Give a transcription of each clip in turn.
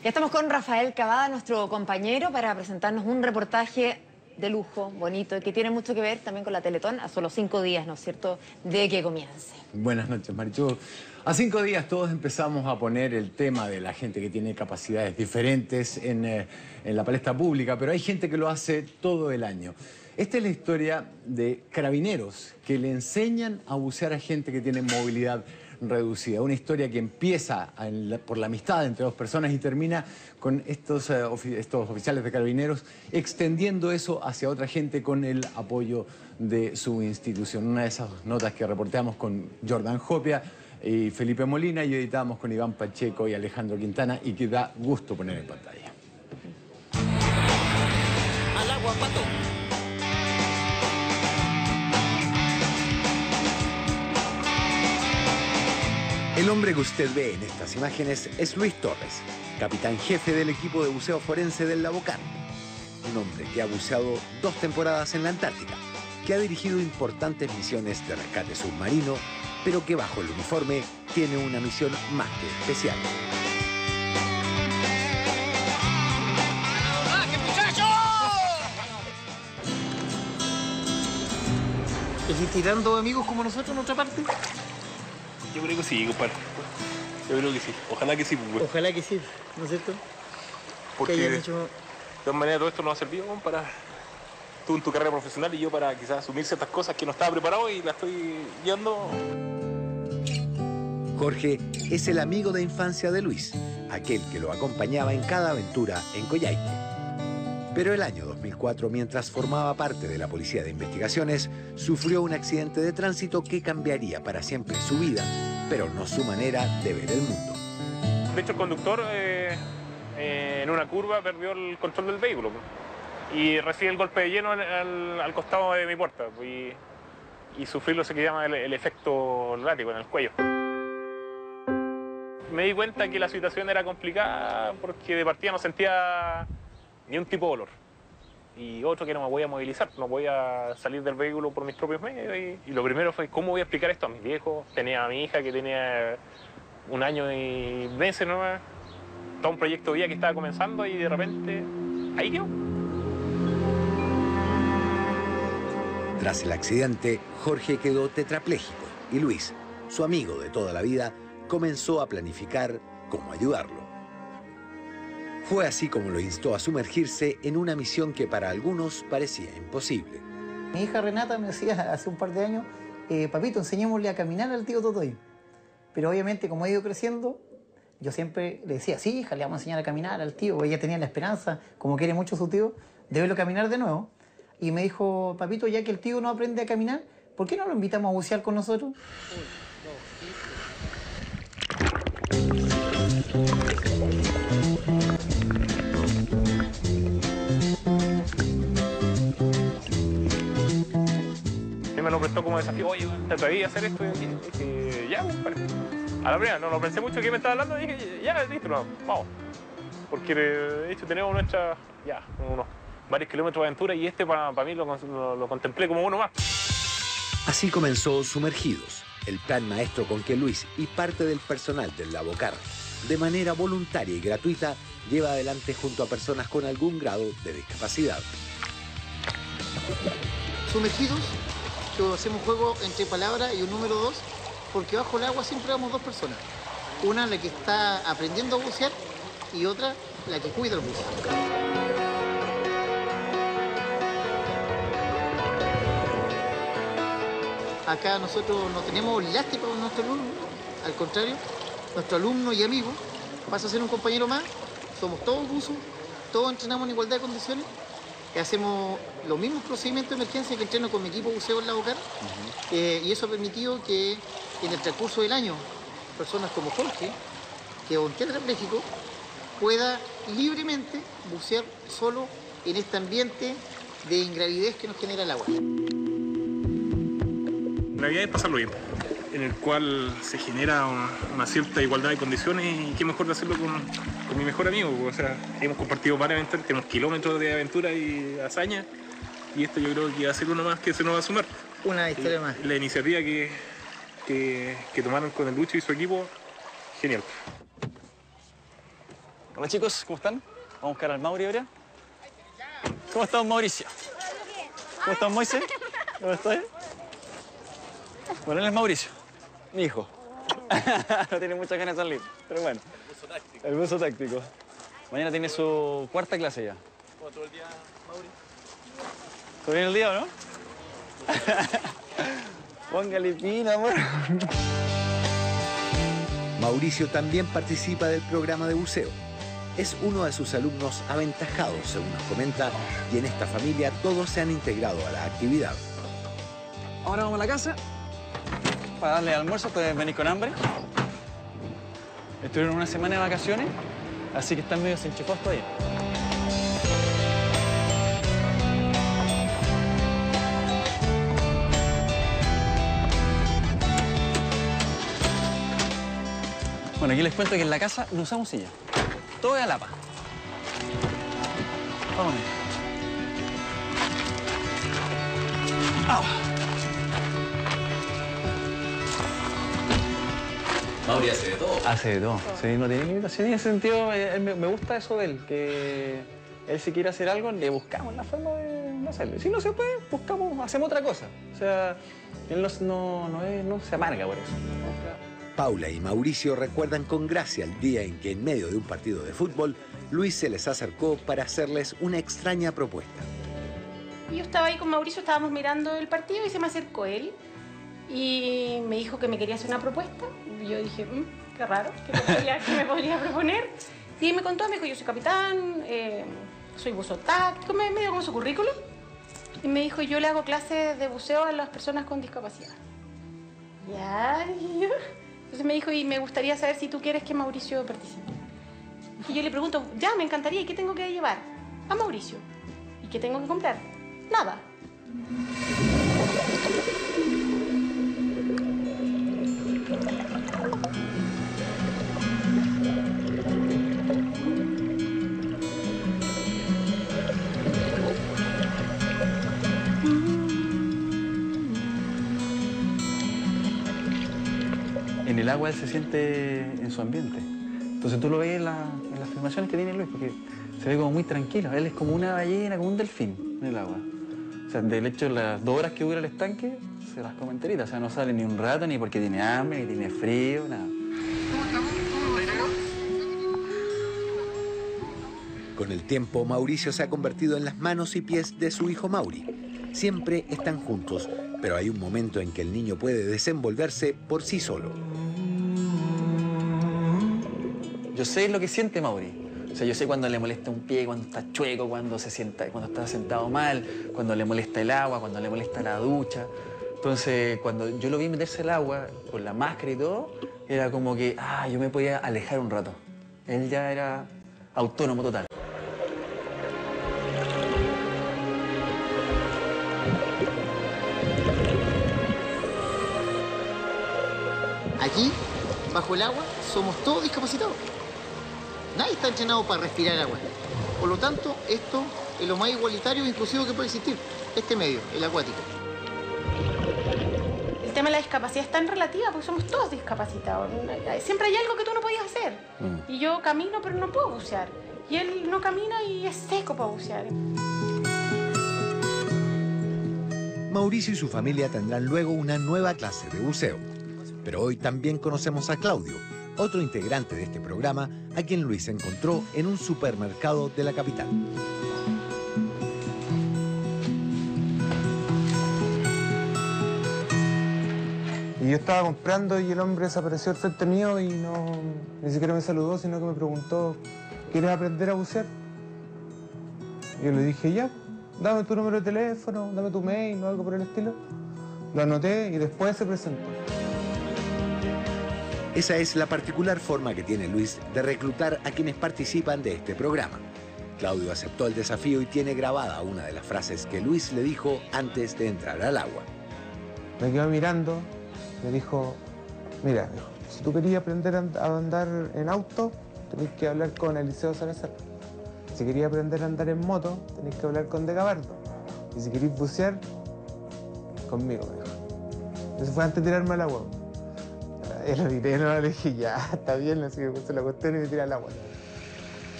Ya estamos con Rafael Cavada, nuestro compañero, para presentarnos un reportaje de lujo, bonito, que tiene mucho que ver también con la Teletón, a solo 5 días, ¿no es cierto?, de que comience. Buenas noches, Marichu. A 5 días todos empezamos a poner el tema de la gente que tiene capacidades diferentes en la palestra pública, pero hay gente que lo hace todo el año. Esta es la historia de carabineros que le enseñan a bucear a gente que tiene movilidad reducida. Una historia que empieza por la amistad entre dos personas y termina con estos oficiales de carabineros extendiendo eso hacia otra gente con el apoyo de su institución. Una de esas notas que reporteamos con Jordan Jopia y Felipe Molina y editamos con Iván Pacheco y Alejandro Quintana y que da gusto poner en pantalla. Al agua, Pato. El hombre que usted ve en estas imágenes es Luis Torres, capitán jefe del equipo de buceo forense del Labocar. Un hombre que ha buceado 2 temporadas en la Antártica, que ha dirigido importantes misiones de rescate submarino, pero que bajo el uniforme tiene una misión más que especial. ¿Y tirando amigos como nosotros en otra parte? Yo creo que sí, compadre. Yo creo que sí. Ojalá que sí, pues. Ojalá que sí, ¿no es cierto? Porque Que hayan de hecho... todas maneras todo esto nos ha servido para tú en tu carrera profesional y yo para quizás asumir ciertas cosas que no estaba preparado y la estoy guiando. Jorge es el amigo de infancia de Luis, aquel que lo acompañaba en cada aventura en Coyhaique. Pero el año 2004, mientras formaba parte de la Policía de Investigaciones, sufrió un accidente de tránsito que cambiaría para siempre su vida, pero no su manera de ver el mundo. De hecho, el conductor en una curva perdió el control del vehículo y recibe el golpe de lleno al costado de mi puerta y sufrí lo que se llama el efecto látigo en el cuello. Me di cuenta que la situación era complicada porque de partida no sentía ni un tipo de dolor. Y otro que no me voy a movilizar, no voy a salir del vehículo por mis propios medios. Y lo primero fue, ¿cómo voy a explicar esto a mis viejos? Tenía a mi hija que tenía 1 año y meses nomás. Todo un proyecto de vida que estaba comenzando y de repente, ahí quedó. Tras el accidente, Jorge quedó tetrapléjico y Luis, su amigo de toda la vida, comenzó a planificar cómo ayudarlo. Fue así como lo instó a sumergirse en una misión que para algunos parecía imposible. Mi hija Renata me decía hace un par de años, papito, enseñémosle a caminar al tío Totoy. Pero obviamente, como ha ido creciendo, yo siempre le decía, sí, hija, le vamos a enseñar a caminar al tío. Ella tenía la esperanza, como quiere mucho su tío, de verlo caminar de nuevo. Y me dijo, papito, ya que el tío no aprende a caminar, ¿por qué no lo invitamos a bucear con nosotros? Me lo prestó como desafío, oye, ¿te atreví a hacer esto? Y dije, ya, compadre. A la primera, no lo pensé mucho que me estaba hablando, y dije, ya, listo, no, vamos. Porque de hecho tenemos unos varios kilómetros de aventura y para mí lo contemplé como uno más. Así comenzó Sumergidos, el plan maestro con que Luis y parte del personal del Labocar, de manera voluntaria y gratuita, lleva adelante junto a personas con algún grado de discapacidad. Sumergidos, que hacemos juego entre palabras y un número 2, porque bajo el agua siempre vamos 2 personas. Una la que está aprendiendo a bucear y otra la que cuida el buceo. Acá nosotros no tenemos lástima con nuestro alumno, al contrario, nuestro alumno y amigo pasa a ser un compañero más, somos todos buzos, todos entrenamos en igualdad de condiciones, hacemos los mismos procedimientos de emergencia que entreno con mi equipo buceo en Labocar, y eso ha permitido que en el transcurso del año personas como Jorge, que es un tetrapléjico, pueda libremente bucear solo en este ambiente de ingravidez que nos genera el agua. Navidad es pasarlo bien, en el cual se genera una cierta igualdad de condiciones y qué mejor de hacerlo con mi mejor amigo. O sea, hemos compartido varias aventuras, tenemos kilómetros de aventura y hazaña y esto yo creo que va a ser uno más que se nos va a sumar. Una historia más. La iniciativa que tomaron con el Lucho y su equipo, genial. Hola chicos, ¿cómo están? Vamos a buscar al Mauri ahora. ¿Cómo estás, Mauricio? ¿Cómo estás, Moisés? ¿Cómo estás? Bueno, él es Mauricio, mi hijo. No tiene muchas ganas de salir, pero bueno. El buzo táctico. El buzo táctico. Mañana tiene su cuarta clase ya. ¿Cómo todo el día, Mauri? ¿Todo bien el día o no? Póngale pina, amor. Mauricio también participa del programa de buceo. Es uno de sus alumnos aventajados, según nos comenta, y en esta familia todos se han integrado a la actividad. Ahora vamos a la casa para darle almuerzo, ustedes venir con hambre. Estuvieron una semana de vacaciones, así que están medio desenchufados todavía. Bueno, aquí les cuento que en la casa no usamos silla. Todo es a lapa. Vamos. Mauri hace de todo. Hace de todo. Sí, no tiene limitación y en ese sentido me gusta eso de él, que él si quiere hacer algo le buscamos la forma de hacerlo. Si no se puede, hacemos otra cosa. O sea, él no se amarga por eso. Paula y Mauricio recuerdan con gracia el día en que en medio de un partido de fútbol, Luis se les acercó para hacerles una extraña propuesta. Yo estaba ahí con Mauricio, estábamos mirando el partido y se me acercó él y me dijo que me quería hacer una propuesta. Y yo dije, qué raro, ¿qué me podría proponer? Y me contó, me dijo, yo soy capitán, soy buzo táctico, me dio como su currículum. Y me dijo, yo le hago clases de buceo a las personas con discapacidad. Ya, y yo... Entonces me dijo, y me gustaría saber si tú quieres que Mauricio participe. Y yo le pregunto, ya, me encantaría, ¿y qué tengo que llevar? A Mauricio. ¿Y qué tengo que comprar? Nada. En el agua él se siente en su ambiente. Entonces tú lo ves en las filmaciones que tiene Luis, porque se ve como muy tranquilo. Él es como una ballena, como un delfín en el agua. O sea, del hecho, las 2 horas que dura el estanque, se las come enteritas. O sea, no sale ni un rato, ni porque tiene hambre, ni tiene frío, nada. Con el tiempo, Mauricio se ha convertido en las manos y pies de su hijo Mauri. Siempre están juntos, pero hay un momento en que el niño puede desenvolverse por sí solo. Yo sé lo que siente Mauri. O sea, yo sé cuando le molesta un pie, cuando está chueco, cuando está sentado mal, cuando le molesta el agua, cuando le molesta la ducha. Entonces, cuando yo lo vi meterse al agua con la máscara y todo, era como que, yo me podía alejar un rato. Él ya era autónomo total. Aquí, bajo el agua, somos todos discapacitados. Nadie está entrenado para respirar agua. Por lo tanto, esto es lo más igualitario e inclusivo que puede existir. Este medio, el acuático. El tema de la discapacidad es tan relativa porque somos todos discapacitados. Siempre hay algo que tú no podías hacer. Y yo camino, pero no puedo bucear. Y él no camina y es seco para bucear. Mauricio y su familia tendrán luego una nueva clase de buceo. Pero hoy también conocemos a Claudio, otro integrante de este programa, a quien Luis encontró en un supermercado de la capital. Y yo estaba comprando y el hombre desapareció al frente mío y ni siquiera me saludó, sino que me preguntó, ¿quieres aprender a bucear? Y yo le dije, ya, dame tu número de teléfono, dame tu mail o algo por el estilo. Lo anoté y después se presentó. Esa es la particular forma que tiene Luis de reclutar a quienes participan de este programa. Claudio aceptó el desafío y tiene grabada una de las frases que Luis le dijo antes de entrar al agua. Me quedó mirando, me dijo, mira, si tú querías aprender a andar en auto, tenés que hablar con Eliseo Salazar. Si querías aprender a andar en moto, tenés que hablar con De Gabardo. Y si querías bucear, conmigo, me dijo. Eso fue antes de tirarme al agua. Y lo tiré, no, le dije, ya, está bien, así que puse la cuestión y me tiré al agua.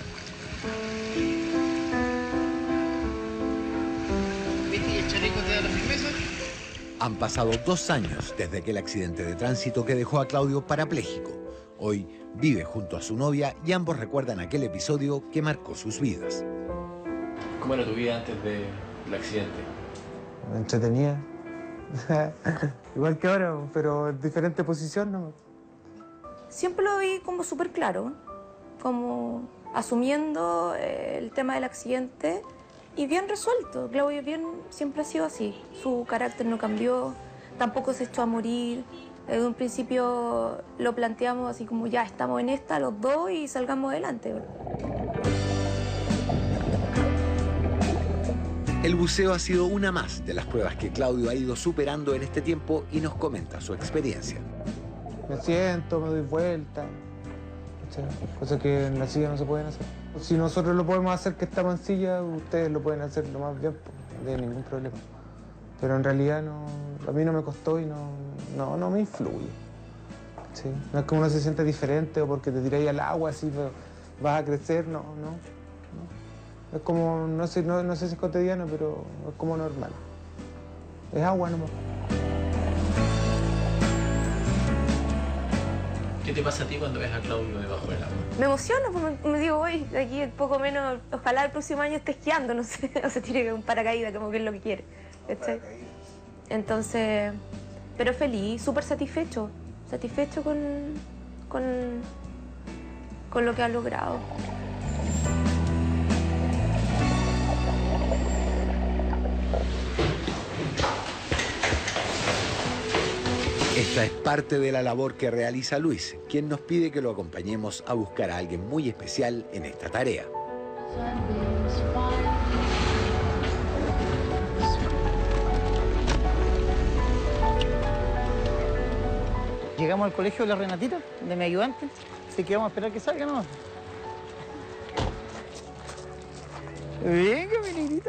¿Viste que el chaleco te da la firmeza? Han pasado 2 años desde aquel accidente de tránsito que dejó a Claudio parapléjico. Hoy vive junto a su novia y ambos recuerdan aquel episodio que marcó sus vidas. ¿Cómo era tu vida antes del accidente? Entretenida. Igual que ahora, pero en diferente posición, ¿no? Siempre lo vi como súper claro, como asumiendo el tema del accidente y bien resuelto. Claudio siempre ha sido así. Su carácter no cambió, tampoco se echó a morir. Desde un principio lo planteamos así como ya estamos en esta los dos y salgamos adelante. El buceo ha sido una más de las pruebas que Claudio ha ido superando en este tiempo y nos comenta su experiencia. Me siento, me doy vuelta. Cosas que en la silla no se pueden hacer. Si nosotros lo podemos hacer que estamos en silla, ustedes lo pueden hacer lo más bien, no hay ningún problema. Pero en realidad no, a mí no me costó y no me influye. ¿Sí? No es como uno se siente diferente o porque te tiráis al agua así vas a crecer, no. Es como, no sé si es cotidiano, pero es como normal. Es agua nomás. ¿Qué te pasa a ti cuando ves a Claudio debajo del agua? Me emociono, pues me digo, hoy de aquí poco menos, ojalá el próximo año esté esquiando, no sé, o se tire un paracaídas, como que es lo que quiere. ¿Cachai? Entonces, pero feliz, súper satisfecho con lo que ha logrado. Esta es parte de la labor que realiza Luis, quien nos pide que lo acompañemos a buscar a alguien muy especial en esta tarea. Llegamos al colegio de la Renatita, de mi ayudante, así que vamos a esperar que salga nomás. Venga, mi negrita.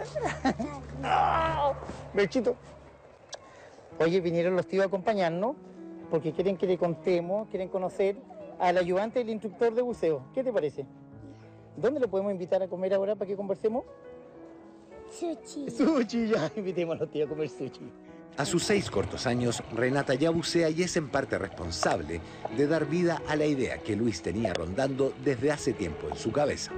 Bechito. Oye, vinieron los tíos a acompañarnos porque quieren que le contemos, quieren conocer al ayudante del instructor de buceo. ¿Qué te parece? ¿Dónde lo podemos invitar a comer ahora para que conversemos? Sushi. Sushi, ya invitemos a los tíos a comer sushi. A sus 6 cortos años, Renata ya bucea y es en parte responsable de dar vida a la idea que Luis tenía rondando desde hace tiempo en su cabeza.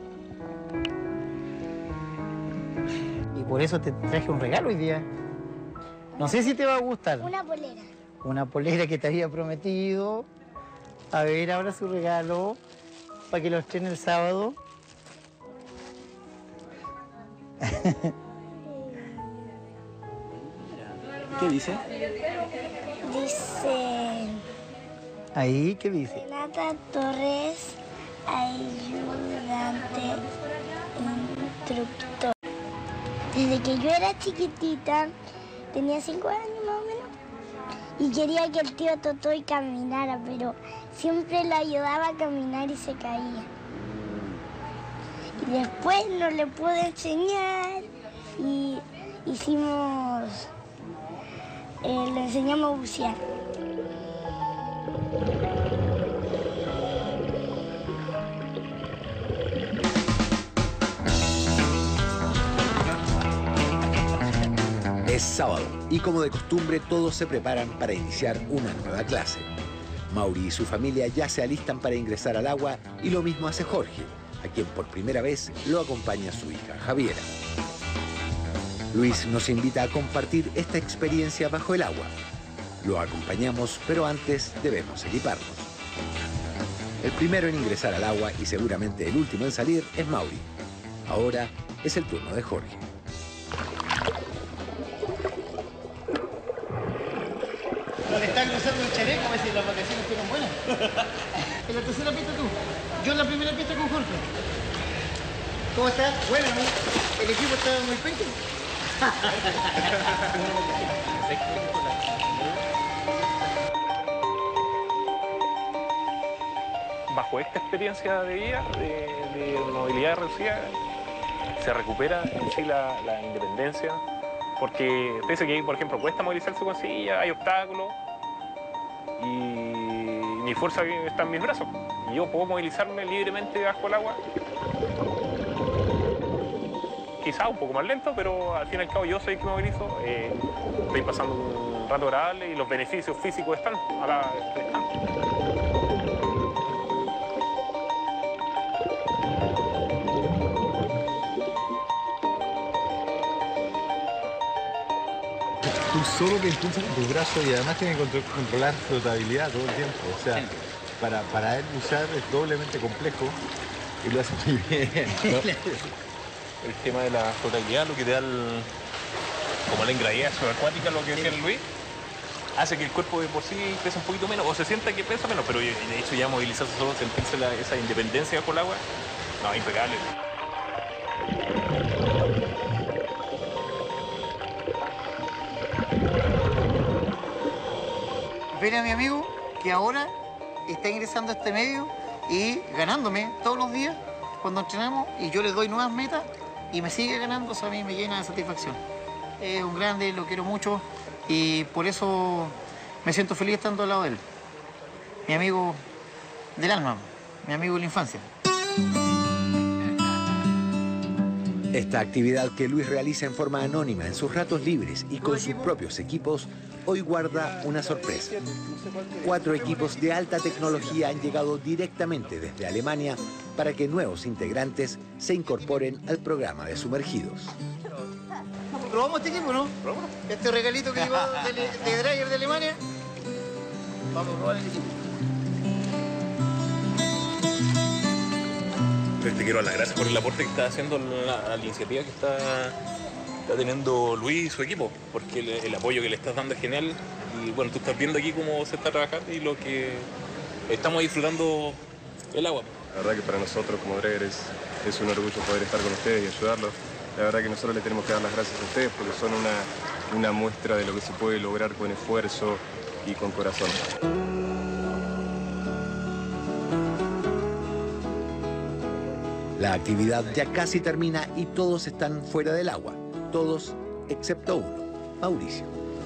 Y por eso te traje un regalo hoy día. No sé si te va a gustar. Una polera. Una polera que te había prometido. A ver, ahora su regalo para que lo estrene el sábado. ¿Qué dice? Dice... Ahí, ¿qué dice? Renata Torres, ayudante instructor. Desde que yo era chiquitita, tenía 5 años más o menos, y quería que el tío Totoy caminara, pero siempre lo ayudaba a caminar y se caía. Y después no le pude enseñar y le enseñamos a bucear. Es sábado y como de costumbre todos se preparan para iniciar una nueva clase. Mauri y su familia ya se alistan para ingresar al agua y lo mismo hace Jorge, a quien por primera vez lo acompaña su hija Javiera. Luis nos invita a compartir esta experiencia bajo el agua. Lo acompañamos, pero antes debemos equiparnos. El primero en ingresar al agua y seguramente el último en salir es Mauri. Ahora es el turno de Jorge. No le está cruzando el chaleco, a ver si las vacaciones fueron buenas. En la tercera pista tú. Yo en la primera pista con Jorge. ¿Cómo estás? Bueno, ¿no? El equipo está muy penque. Bajo esta experiencia de vida, de movilidad reducida, se recupera en sí la independencia, porque pienso que, por ejemplo, cuesta movilizarse con silla, hay obstáculos, y mi fuerza está en mis brazos. Y yo puedo movilizarme libremente bajo el agua quizá un poco más lento, pero al fin y al cabo yo soy el que movilizo, estoy pasando un rato agradable y los beneficios físicos están Tú solo te impulsas con tus brazos y además tienes que controlar flotabilidad todo el tiempo. O sea, para él bucear es doblemente complejo y lo hace muy bien, ¿no? El tema de la flotabilidad, lo que te da como la ingravidad subacuática, lo que decía Luis, hace que el cuerpo de por sí pese un poquito menos, o se sienta que pesa menos, pero de hecho ya movilizarse solo, sentirse esa independencia bajo el agua, no, impecable. Ver a mi amigo que ahora está ingresando a este medio y ganándome todos los días cuando entrenamos y yo le doy nuevas metas y me sigue ganando, eso a mí me llena de satisfacción. Es un grande, lo quiero mucho y por eso me siento feliz estando al lado de él. Mi amigo del alma, mi amigo de la infancia. Esta actividad que Luis realiza en forma anónima en sus ratos libres y con sus propios equipos, hoy guarda una sorpresa. 4 equipos de alta tecnología han llegado directamente desde Alemania para que nuevos integrantes se incorporen al programa de sumergidos. ¿Probamos este equipo, no? ¿Probamos? Este regalito que llevó de Dreyer de Alemania. Vamos a probar el equipo. Te quiero dar las gracias por el aporte que está haciendo a la iniciativa que está teniendo Luis y su equipo, porque el apoyo que le estás dando es genial y bueno, tú estás viendo aquí cómo se está trabajando y lo que estamos disfrutando el agua. La verdad que para nosotros como Dreyer es un orgullo poder estar con ustedes y ayudarlos. La verdad que nosotros le tenemos que dar las gracias a ustedes porque son una muestra de lo que se puede lograr con esfuerzo y con corazón. La actividad ya casi termina y todos están fuera del agua. Todos excepto uno, Mauricio.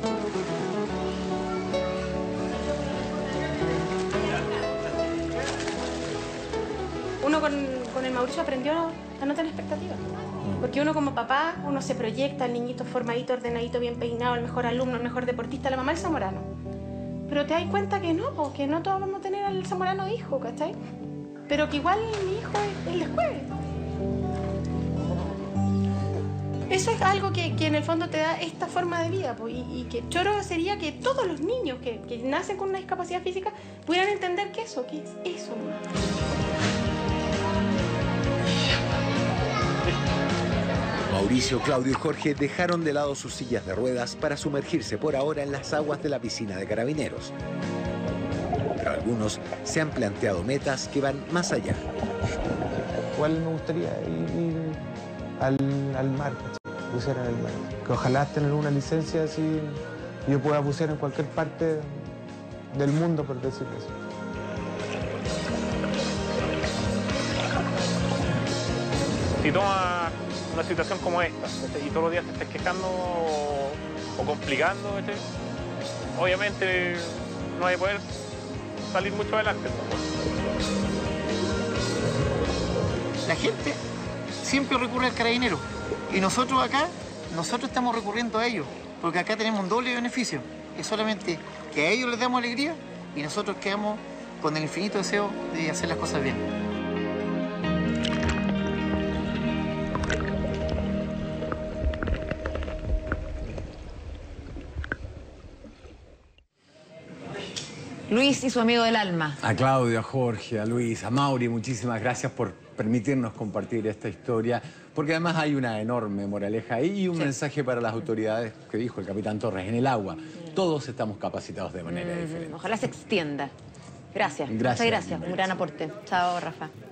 Uno con el Mauricio aprendió a no tener expectativas. Porque uno como papá, uno se proyecta al niñito formadito, ordenadito, bien peinado, el mejor alumno, el mejor deportista, la mamá el zamorano. Pero te das cuenta que no todos vamos a tener al zamorano de hijo, ¿cachai? Pero que igual mi hijo es el después. Eso es algo que en el fondo te da esta forma de vida, pues, y que choro sería que todos los niños que nacen con una discapacidad física pudieran entender que es eso. Mauricio, Claudio y Jorge dejaron de lado sus sillas de ruedas para sumergirse por ahora en las aguas de la piscina de Carabineros. Pero algunos se han planteado metas que van más allá. Igual me gustaría ir al mar, bucear en el mar. Que ojalá tener una licencia así, yo pueda bucear en cualquier parte del mundo, por decirlo así. Si tomas una situación como esta y todos los días te estés quejando o complicando, obviamente no hay que poder salir mucho adelante. La gente siempre recurre al carabinero y nosotros acá, estamos recurriendo a ellos, porque acá tenemos un doble beneficio, es solamente que a ellos les damos alegría y nosotros quedamos con el infinito deseo de hacer las cosas bien. Luis y su amigo del alma. A Claudio, a Jorge, a Luis, a Mauri, muchísimas gracias por permitirnos compartir esta historia, porque además hay una enorme moraleja ahí y un mensaje para las autoridades que dijo el capitán Torres, en el agua. Todos estamos capacitados de manera diferente. Ojalá se extienda. Gracias. Gracias. Muchas gracias. Un gran aporte. Chao, Rafa.